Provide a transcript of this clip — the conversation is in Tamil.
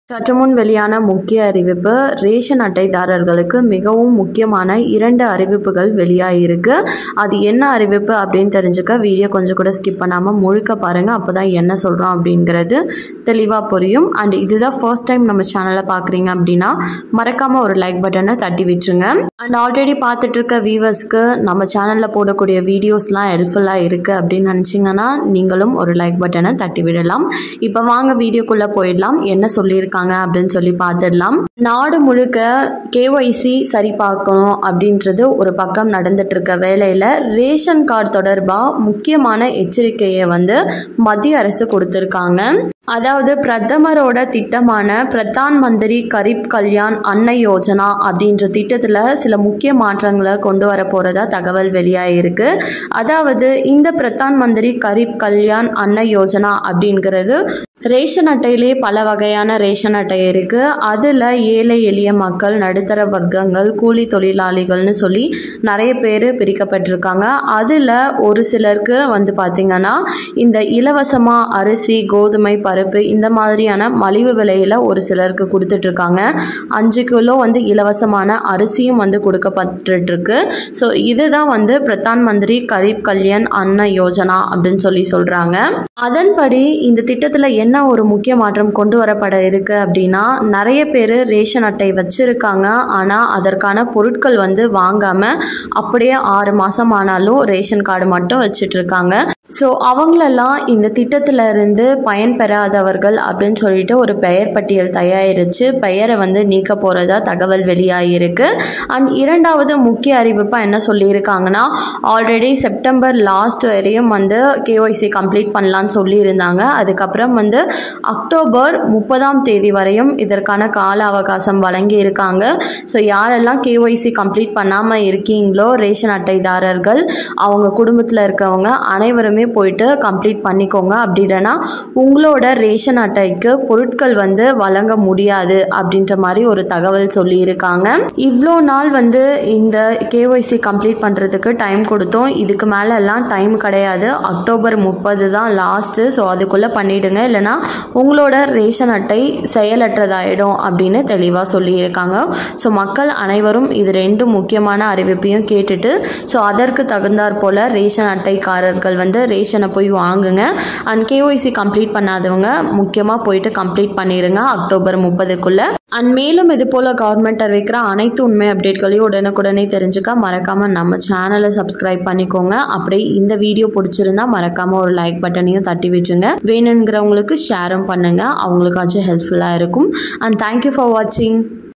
சற்றுமுன் வெளியான முக்கிய அறிவிப்பு. ரேஷன் அட்டைதாரர்களுக்கு மிகவும் முக்கியமான 2 அறிவிப்புகள் வெளியாகிருக்கு. அது என்ன அறிவிப்பு அப்படின்னு தெரிஞ்சுக்க வீடியோ கொஞ்சம் கூட ஸ்கிப் பண்ணாமல் முழுக்க பாருங்கள். அப்போ தான் என்ன சொல்கிறோம் அப்படிங்கிறது தெளிவாக புரியும். அண்ட் இதுதான் ஃபர்ஸ்ட் டைம் நம்ம சேனலை பார்க்குறீங்க அப்படின்னா மறக்காமல் ஒரு லைக் பட்டனை தட்டி விட்டுருங்க. அண்ட் ஆல்ரெடி பார்த்துட்டு இருக்க வியூவர்ஸ்க்கு நம்ம சேனலில் போடக்கூடிய வீடியோஸ்லாம் ஹெல்ப்ஃபுல்லாக இருக்குது அப்படின்னு நினச்சிங்கன்னா நீங்களும் ஒரு லைக் பட்டனை தட்டி விடலாம். இப்போ வாங்க வீடியோக்குள்ளே போயிடலாம். என்ன சொல்லியிருக்காங்க அப்படின்னு சொல்லி பார்த்துடலாம். நாடு முழுக்க KYC சரி பார்க்கணும் அப்படின்றது ஒரு பக்கம் நடந்துட்டு இருக்க வேளையில் ரேஷன் கார்டு தொடர்பாக முக்கியமான எச்சரிக்கையை மத்திய அரசு கொடுத்துருக்காங்க. அதாவது பிரதமரோட திட்டமான பிரதான் மந்திரி கரீப் கல்யாண் அன்ன யோஜனா அப்படின்ற திட்டத்தில் சில முக்கிய மாற்றங்களை கொண்டு வர போகிறதா தகவல் வெளியாகிருக்கு. அதாவது இந்த பிரதான் மந்திரி கரீப் கல்யாண் அன்ன யோஜனா அப்படிங்கிறது ரேஷன் அட்டையிலே பல வகையான ரேஷன் அட்டை இருக்குது. அதில் ஏழை எளிய மக்கள், நடுத்தர வர்க்கங்கள், கூலி தொழிலாளிகள்னு சொல்லி நிறைய பேர் பிரிக்கப்பட்டிருக்காங்க. அதில் ஒரு சிலருக்கு பார்த்திங்கன்னா இந்த இலவசமாக அரிசி, கோதுமை, பருப்பு இந்த மாதிரியான மலிவு விலையில் ஒரு சிலருக்கு கொடுத்துட்ருக்காங்க. 5 கிலோ இலவசமான அரிசியும் கொடுக்கப்பட்டுருக்கு. ஸோ இதுதான் பிரதான் மந்திரி கரீப் கல்யாண் அன்ன யோஜனா அப்படின்னு சொல்லி சொல்கிறாங்க. அதன்படி இந்த திட்டத்தில் என்ன ஒரு முக்கிய மாற்றம் கொண்டு வரப்பட இருக்கு அப்படின்னா, நிறைய பேர் ரேஷன் அட்டை வச்சிருக்காங்க. ஆனால் அதற்கான பொருட்கள் வாங்காமல் அப்படியே 6 மாதம் ஆனாலும் ரேஷன் கார்டு மட்டும் வச்சுட்டு இருக்காங்க. ஸோ அவங்களெல்லாம் இந்த திட்டத்தில் இருந்து பயன்பெறாதவர்கள் அப்படின்னு சொல்லிட்டு ஒரு பெயர் பட்டியல் தயாரித்து பெயரை நீக்க போகிறதா தகவல் வெளியாகிருக்கு. அண்ட் இரண்டாவது முக்கிய அறிவிப்பாக என்ன சொல்லியிருக்காங்கன்னா, ஆல்ரெடி செப்டம்பர் லாஸ்ட் வரையும் KYC கம்ப்ளீட் பண்ணலான்னு சொல்லியிருந்தாங்க. அதுக்கப்புறம் அக்டோபர் 30ஆம் தேதி வரையும் இதற்கான கால அவகாசம் வழங்கி இருக்காங்க. ஸோ யாரெல்லாம் KYC கம்ப்ளீட் பண்ணாமல் இருக்கீங்களோ ரேஷன் அட்டைதாரர்கள், அவங்க குடும்பத்தில் இருக்கவங்க அனைவரும் போயிட்டு கம்ப்ளீட் பண்ணிக்கோங்க. அப்படி இல்லைன்னா உங்களோட ரேஷன் அட்டைக்கு பொருட்கள் வழங்க முடியாது அப்படின்ற மாதிரி ஒரு தகவல் சொல்லியிருக்காங்க. இவ்வளோ நாள் இந்த KYC கம்ப்ளீட் பண்ணுறதுக்கு டைம் கொடுத்தோம். இதுக்கு மேலெல்லாம் டைம் கிடையாது. அக்டோபர் 30 தான் லாஸ்ட்டு. ஸோ அதுக்குள்ளே பண்ணிவிடுங்க, இல்லைனா உங்களோட ரேஷன் அட்டை செயலற்றதாயிடும் அப்படின்னு தெளிவாக சொல்லியிருக்காங்க. ஸோ மக்கள் அனைவரும் இது 2 முக்கியமான அறிவிப்பையும் கேட்டுட்டு ஸோ அதற்கு தகுந்தாற் போல் ரேஷன் அட்டைக்காரர்கள் ரேஷனை போய் வாங்குங்க. அண்ட் KYC கம்ப்ளீட் பண்ணாதவங்க முக்கியமாக போயிட்டு கம்ப்ளீட் பண்ணிடுங்க அக்டோபர் 30க்குள்ளே. அண்ட் மேலும் இது போல் கவர்மெண்ட் அறிவிக்கிற அனைத்து உண்மை அப்டேட்களையும் உடனுக்குடனே தெரிஞ்சுக்க மறக்காமல் நம்ம சேனலை சப்ஸ்கிரைப் பண்ணிக்கோங்க. அப்படி இந்த வீடியோ பிடிச்சிருந்தா மறக்காமல் ஒரு லைக் பட்டனையும் தட்டி விட்டுருங்க. வேணுங்கிறவங்களுக்கு ஷேரும் பண்ணுங்கள், அவங்களுக்காச்சும் ஹெல்ப்ஃபுல்லாக இருக்கும். அண்ட் தேங்க்யூ ஃபார் வாட்சிங்.